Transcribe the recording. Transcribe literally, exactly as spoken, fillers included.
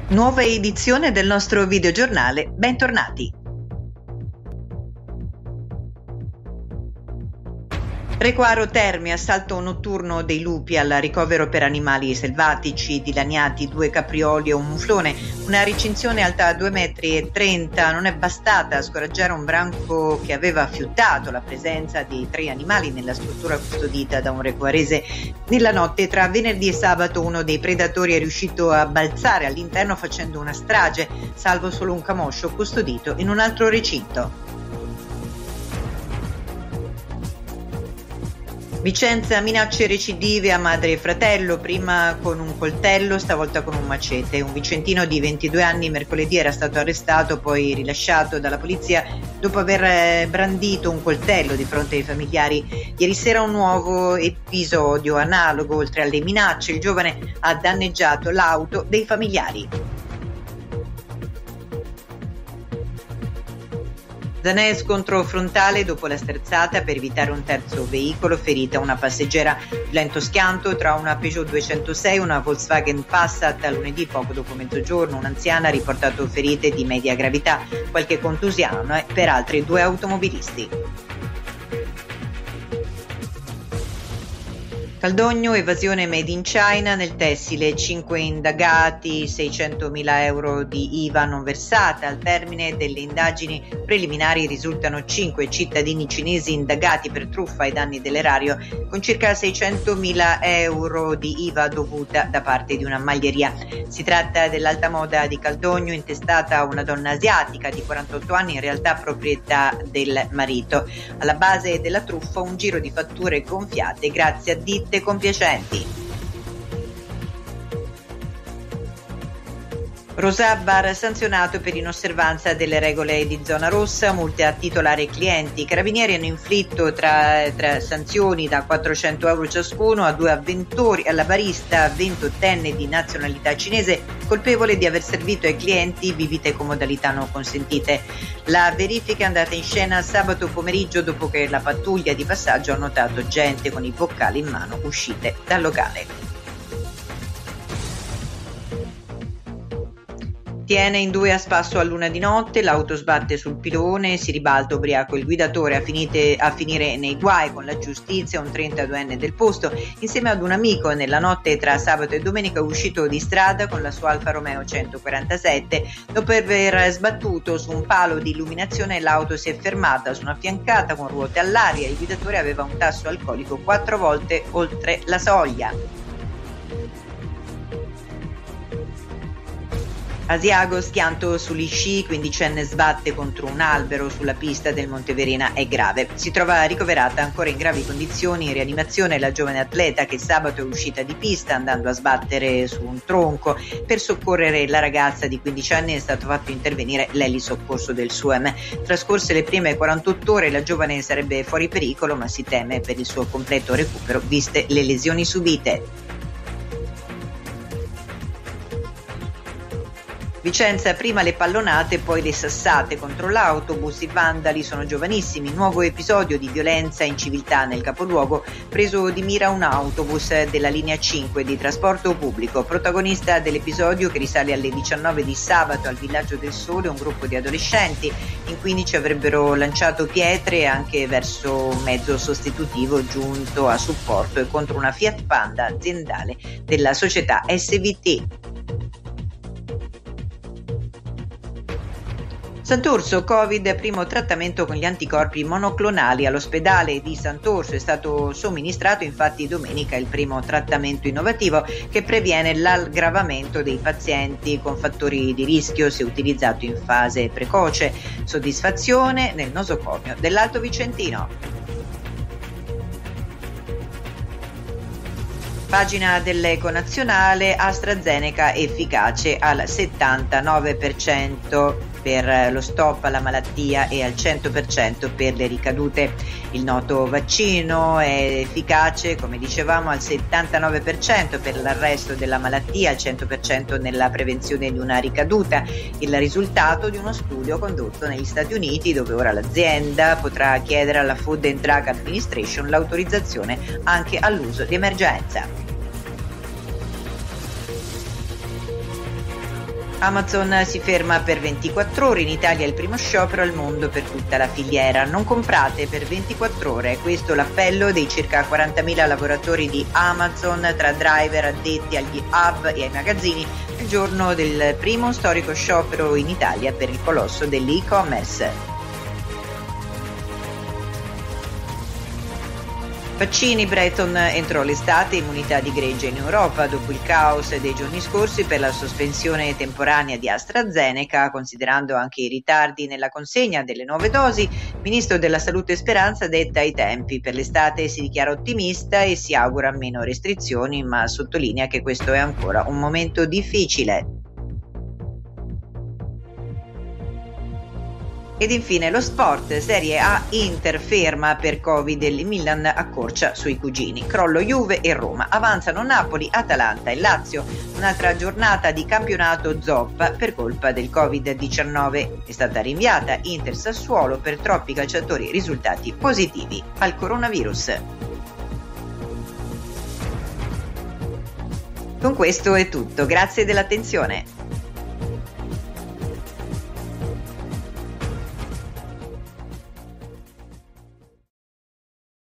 Nuova edizione del nostro videogiornale, bentornati! Requaro Terme, assalto notturno dei lupi al ricovero per animali selvatici, dilaniati due caprioli e un muflone. Una recinzione alta due metri e trenta non è bastata a scoraggiare un branco che aveva fiutato la presenza di tre animali nella struttura custodita da un requarese. Nella notte tra venerdì e sabato uno dei predatori è riuscito a balzare all'interno facendo una strage, salvo solo un camoscio custodito in un altro recinto. Vicenza, minacce recidive a madre e fratello, prima con un coltello, stavolta con un macete. Un vicentino di ventidue anni mercoledì era stato arrestato, poi rilasciato dalla polizia dopo aver brandito un coltello di fronte ai familiari. Ieri sera un nuovo episodio analogo, oltre alle minacce, il giovane ha danneggiato l'auto dei familiari. Zanè, scontro frontale dopo la sterzata per evitare un terzo veicolo, ferita una passeggera. Violento schianto tra una Peugeot duecentosei e una Volkswagen Passat lunedì poco dopo mezzogiorno. Un'anziana ha riportato ferite di media gravità, qualche contusione per altri due automobilisti. Caldogno, evasione made in China nel tessile, cinque indagati, seicentomila euro di I V A non versata. Al termine delle indagini preliminari risultano cinque cittadini cinesi indagati per truffa ai danni dell'erario, con circa seicentomila euro di I V A dovuta da parte di una maglieria. Si tratta dell'alta moda di Caldogno, intestata a una donna asiatica di quarantotto anni, in realtà proprietà del marito. Alla base della truffa un giro di fatture gonfiate grazie a ditte compiacenti. Rosà Bar sanzionato per inosservanza delle regole di zona rossa, multe a titolare clienti. I carabinieri hanno inflitto tra, tra sanzioni da quattrocento euro ciascuno a due avventori, alla barista ventottenne di nazionalità cinese colpevole di aver servito ai clienti bibite con modalità non consentite. La verifica è andata in scena sabato pomeriggio dopo che la pattuglia di passaggio ha notato gente con i boccali in mano uscite dal locale. Tiene in due a spasso a luna di notte, l'auto sbatte sul pilone, si ribalta ubriaco il guidatore a, finite, a finire nei guai con la giustizia. Un trentaduenne del posto insieme ad un amico nella notte tra sabato e domenica uscito di strada con la sua Alfa Romeo centoquarantasette. Dopo aver sbattuto su un palo di illuminazione l'auto si è fermata su una fiancata con ruote all'aria. Il guidatore aveva un tasso alcolico quattro volte oltre la soglia. Asiago, schianto sugli sci, quindicenne sbatte contro un albero sulla pista del Monteverina, è grave. Si trova ricoverata ancora in gravi condizioni in rianimazione la giovane atleta che sabato è uscita di pista andando a sbattere su un tronco. Per soccorrere la ragazza di quindici anni è stato fatto intervenire l'elisoccorso del S U E M. Trascorse le prime quarantotto ore la giovane sarebbe fuori pericolo, ma si teme per il suo completo recupero viste le lesioni subite. Vicenza, prima le pallonate, poi le sassate contro l'autobus. I vandali sono giovanissimi. Nuovo episodio di violenza e inciviltà nel capoluogo. Preso di mira un autobus della linea cinque di trasporto pubblico. Protagonista dell'episodio, che risale alle diciannove di sabato al Villaggio del Sole, un gruppo di adolescenti. In quindici avrebbero lanciato pietre anche verso un mezzo sostitutivo giunto a supporto e contro una Fiat Panda aziendale della società S V T. Sant'Orso, Covid, primo trattamento con gli anticorpi monoclonali. All'ospedale di Sant'Orso è stato somministrato infatti domenica il primo trattamento innovativo che previene l'aggravamento dei pazienti con fattori di rischio se utilizzato in fase precoce. Soddisfazione nel nosocomio dell'Alto Vicentino. Pagina dell'Eco Nazionale, AstraZeneca efficace al settantanove per cento per lo stop alla malattia e al cento per cento per le ricadute. Il noto vaccino è efficace, come dicevamo, al settantanove per cento per l'arresto della malattia, al cento per cento nella prevenzione di una ricaduta. Il risultato di uno studio condotto negli Stati Uniti, dove ora l'azienda potrà chiedere alla Food and Drug Administration l'autorizzazione anche all'uso di emergenza. 'Emergenza. Amazon si ferma per ventiquattro ore, in Italia è il primo sciopero al mondo per tutta la filiera. Non comprate per ventiquattro ore, questo l'appello dei circa quarantamila lavoratori di Amazon, tra driver addetti agli hub e ai magazzini, il giorno del primo storico sciopero in Italia per il colosso dell'e-commerce. Vaccini, Breton entrò l'estate, immunità di gregge in Europa dopo il caos dei giorni scorsi per la sospensione temporanea di AstraZeneca, considerando anche i ritardi nella consegna delle nuove dosi. Il ministro della Salute Speranza detta i tempi. Per l'estate si dichiara ottimista e si augura meno restrizioni, ma sottolinea che questo è ancora un momento difficile. Ed infine lo sport, Serie A, Inter ferma per Covid, il Milan accorcia sui cugini, crollo Juve e Roma, avanzano Napoli, Atalanta e Lazio, un'altra giornata di campionato zoppa per colpa del covid diciannove, è stata rinviata Inter Sassuolo per troppi calciatori risultati positivi al coronavirus. Con questo è tutto, grazie dell'attenzione.